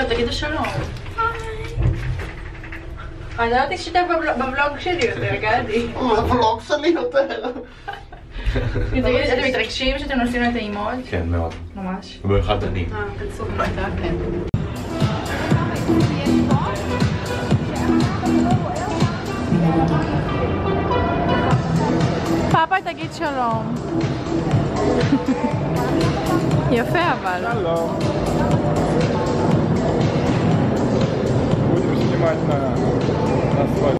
תגידו שלום. אני לא תשתתף בבלוג שלי יותר, גדי. בבלוג שלי יותר. אתם מתרגשים שאתם נוסעים לטעימות? כן, מאוד. ממש. באחד אני. כנסו במידה, כן. פאפה תגיד שלום. יפה אבל. שלום. будем снимать на асфальт.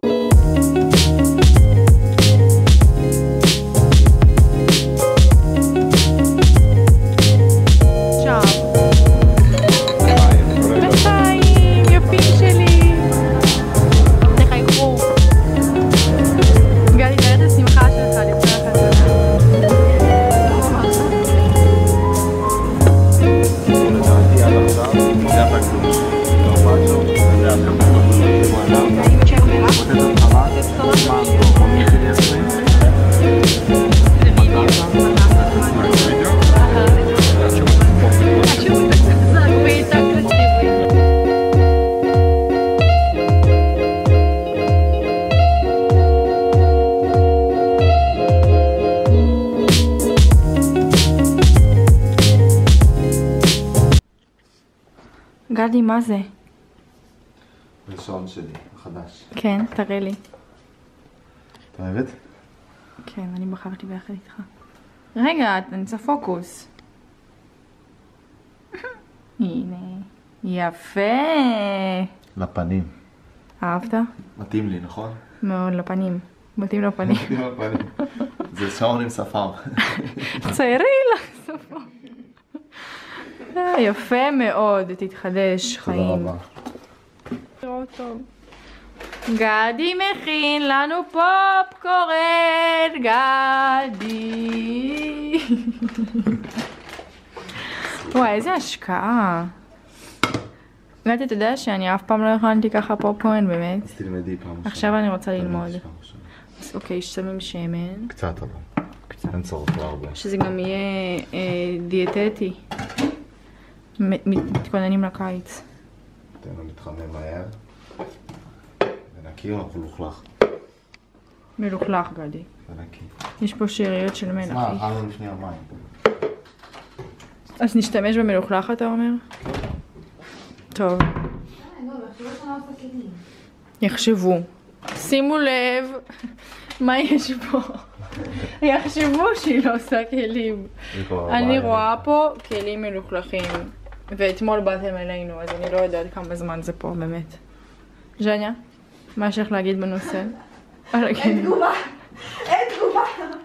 גדי, מה זה? ראשון שלי, החדש. כן, תראה לי. אתה אוהבת? כן, אני בחרתי ביחד איתך. רגע, אני רוצה פוקוס. הנה. יפה. לפנים. אהבת? מתאים לי, נכון? מאוד, לפנים. מתאים לפנים. מתאים לפנים. זה שעון עם שפם. ציירי לשפה. יפה מאוד, תתחדש חיים. תודה רבה. גדי מכין לנו פופקורן, גדי. וואי, איזה השקעה. גדי, אתה יודע שאני אף פעם לא הכנתי ככה פופקורן, באמת? אז תלמדי פעם. עכשיו אני רוצה ללמוד. אז אוקיי, שמים שמן. קצת אבל. אין צורך להרבה. שזה גם יהיה דיאטטי. מתכוננים לקיץ. תן לו להתחמם מהר. ונקי או מלוכלך? מלוכלך, גדי. ונקי. יש פה שאריות של מלח. מה, אכלנו לפני המים. אז נשתמש במלוכלך, אתה אומר? טוב. יחשבו. שימו לב מה יש פה. יחשבו שהיא לא עושה כלים. אני רואה פה כלים מלוכלכים. ואתמול באתם אלינו, אז אני לא יודעת כמה זמן זה פה, באמת. ז'ניה, מה יש לך להגיד בנושא? אין תגובה! אין תגובה!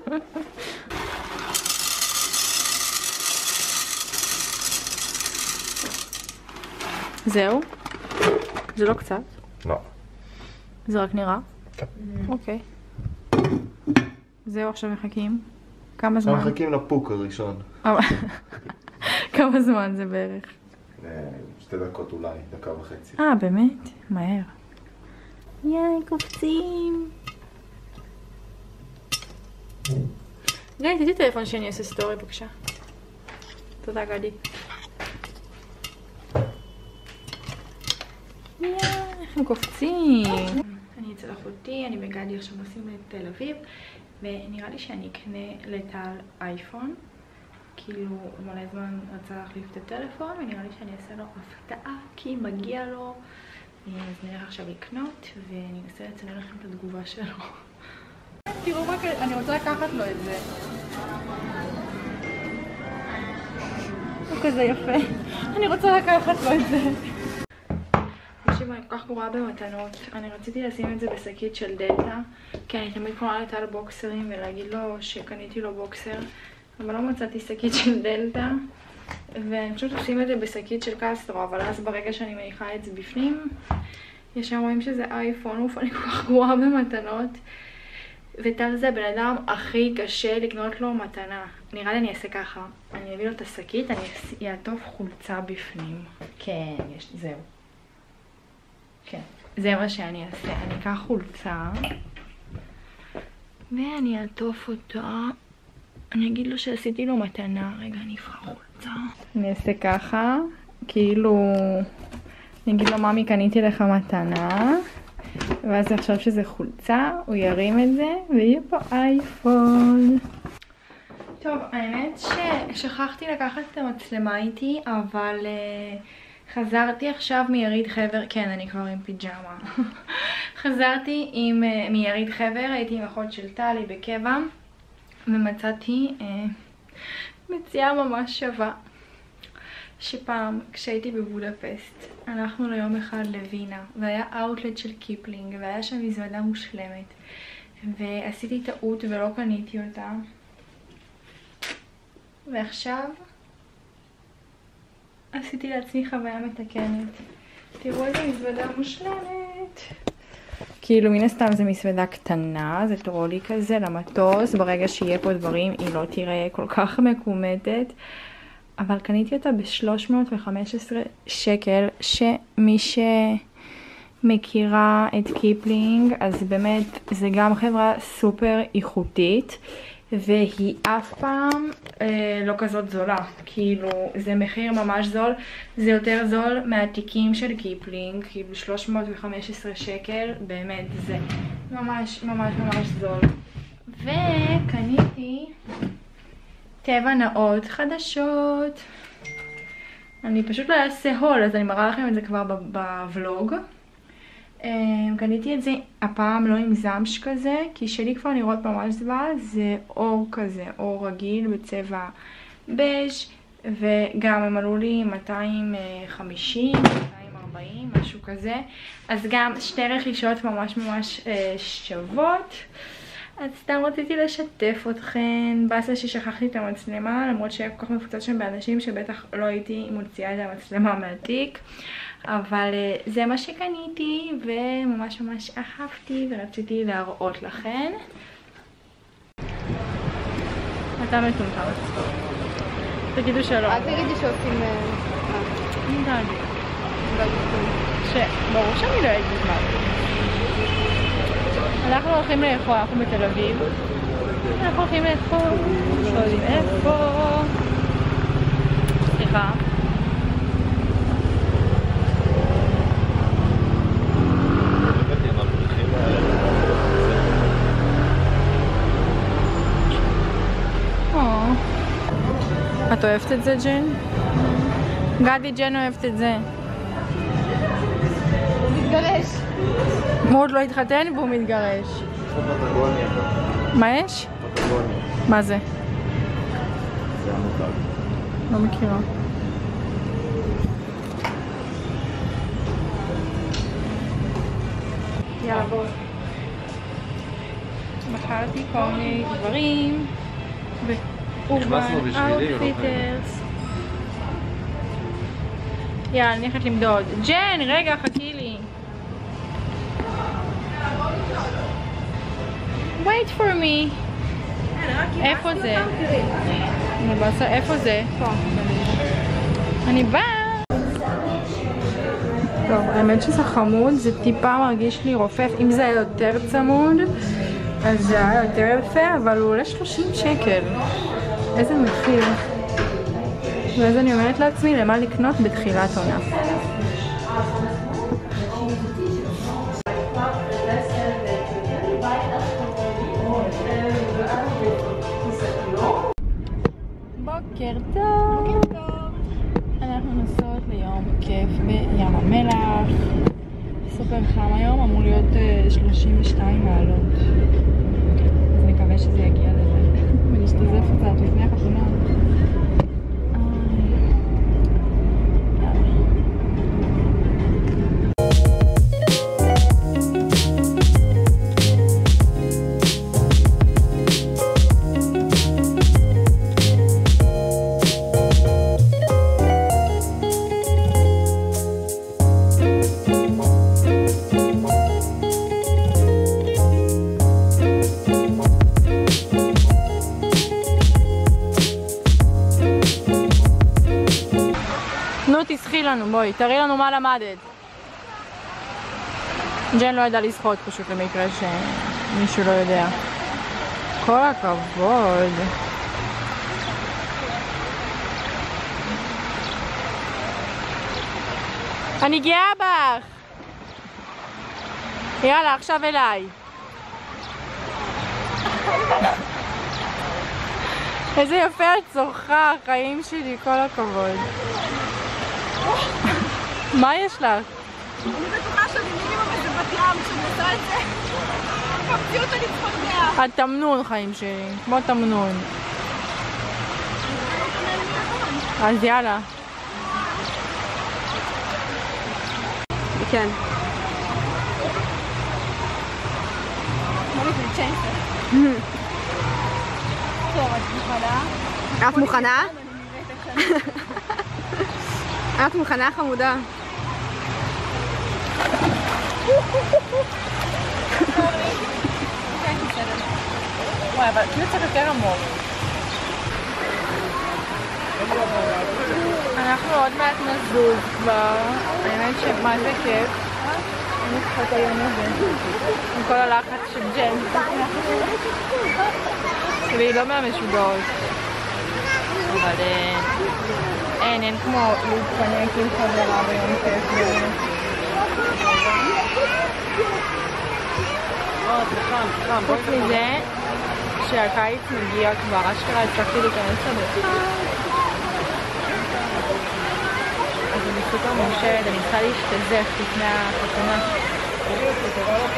זהו? זה לא קצת? לא. זה רק נראה? כן. אוקיי. זהו, עכשיו מחכים? כמה זמן? עכשיו מחכים לפוק הראשון. כמה זמן זה בערך? 2 דקות אולי, 1.5 דקות. באמת? מהר. יאי, קופצים. גדי, תתתי טלפון שאני אעשה סטורי בבקשה. תודה, גדי. יאי, איך הם קופצים. אני אצל אחותי, אני בגדי עכשיו נוסעים לתל אביב, ונראה לי שאני אקנה לטל אייפון. כאילו, מלא זמן רצה להחליף את הטלפון, ונראה לי שאני אעשה לו הפתעה, כי מגיע לו. אז נלך עכשיו לקנות, ואני אנסה לצלם לכם את התגובה שלו. תראו מה כזה, אני רוצה לקחת לו את זה. הוא כזה יפה. אני רוצה לקחת לו את זה. תקשיבו, אני כל כך גרועה במתנות. אני רציתי לשים את זה בשקית של דלתא, כי אני תמיד קונה לטל בוקסרים ולהגיד לו שקניתי לו בוקסר. אבל לא מצאתי שקית של דלתא, ואני פשוט עושים את זה בשקית של קסטרו, אבל אז ברגע שאני מניחה את זה בפנים, ישר רואים שזה אייפון. אוף, אני כל כך גרועה במתנות. וטל זה הבן אדם הכי קשה לקנות לו מתנה. נראה לי אני אעשה ככה, אני אביא לו את השקית, אני אעטוף חולצה בפנים. כן, זהו. כן, זה מה שאני אעשה. אני אקח חולצה, ואני אעטוף אותה. אני אגיד לו שעשיתי לו מתנה. רגע, אני אבחר חולצה. אני אעשה ככה, כאילו אני אגיד לו, ממי, קניתי לך מתנה, ואז הוא יחשוב שזה חולצה, הוא ירים את זה, ויהיה פה אייפון. טוב, האמת ששכחתי לקחת את המצלמה איתי, אבל חזרתי עכשיו מיריד חבר, כן, אני כבר עם פיג'מה. חזרתי מיריד חבר, הייתי עם אחות של טלי בקבע, ומצאתי מציאה ממש שווה. שפעם, כשהייתי בבודפסט, הלכנו ליום אחד לווינה, והיה אאוטלט של קיפלינג, והיה שם מזוודה מושלמת, ועשיתי טעות ולא קניתי אותה. ועכשיו עשיתי לעצמי חוויה מתקנת. תראו איזה מזוודה מושלמת. כאילו מן הסתם זה מזוודה קטנה, זה טרולי כזה למטוס, ברגע שיהיה פה דברים היא לא תראה כל כך מקומטת. אבל קניתי אותה ב-315 שקל, שמי שמכירה את קיפלינג, אז באמת זה גם חברה סופר איכותית, והיא אף פעם לא כזאת זולה. כאילו זה מחיר ממש זול, זה יותר זול מהתיקים של קיפלינג, כאילו 315 שקל, באמת זה ממש ממש ממש זול. וקניתי טבע נאות חדשות. אני פשוט לא אעשה הול, אז אני מראה לכם את זה כבר בוולוג. קניתי את זה הפעם לא עם זמש כזה, כי שלי כבר נראות ממש זוועה. זה אור כזה, אור רגיל בצבע בז', וגם הם עלו לי 250, 240, משהו כזה. אז גם שתי רכישות ממש ממש שוות. אז סתם רציתי לשתף אתכן. באסה ששכחתי את המצלמה, למרות שהיה כל כך מפוצץ שם באנשים שבטח לא הייתי מוציאה את המצלמה מהתיק. אבל זה מה שקניתי וממש ממש אהבתי ורציתי להראות לכן. אתה מטומטם. תגידו שלום. אל תגידי שעושים... ברור שאני לא אגיד מה. אנחנו הולכים לאכול, אנחנו בתל אביב. אנחנו הולכים לאכול, לא יודעים איפה. סליחה. את אוהבת את זה, ג'ן? גדי, ג'ן אוהבת את זה. הוא מתגרש. הוא עוד לא התחתן והוא מתגרש. מה יש? מה זה? זה המותג. לא מכירה. יאללה בוא. בחרתי כל מיני דברים. נכנסנו בשבילי, אאוטפיטרס. יאללה, אני הולכת למדוד. ג'ן, רגע, חכי לי. wait for me. איפה זה? איפה זה? אני באה. טוב, האמת שזה חמוד, זה טיפה מרגיש לי רופף. אם זה היה יותר צמוד, אז זה היה יותר יפה, אבל הוא עולה 30 שקל. איזה מחיר. ואז אני אומרת לעצמי למה לקנות בתחילת עונה. בוקר טוב. אנחנו נוסעות ליום כיף בים המלח. סופר חם היום, אמור להיות 32 מעלות. אז נקווה שזה יגיע לזה. ונשתזף קצת לפני החתונה. תסחי לנו, בואי, תראי לנו מה למדת. ג'ן לא ידע לשחות פשוט למקרה שמישהו לא יודע. כל הכבוד. אני גאה בך! יאללה, עכשיו אליי. איזה יפה את צורכה, החיים שלי, כל הכבוד. מה יש לך? אני בטוחה שאני מינימום איזה בת ים כשאני עושה את זה. במציאות אני צפרדע. התמנון חיים שלי, כמו תמנון. אז יאללה. כן. טוב, את מוכנה? את מוכנה? את מוכנה חמודה? וואי, אבל כאילו קצת יותר עמוק. אנחנו עוד מעט נזוז כבר. האמת שמה זה כיף. אני צריכה היום הזה. עם כל הלחץ של ג'ן. והיא לא מהמשוגעות. אבל אין כמו להתפנק עם חברה ביום כיף. חוץ מזה שהקיץ מגיע כבר, אשכרה הצלחתי להיכנס לבריכה. אז אני סופר מאושרת, אני צריכה להשתזף לפני החתונה.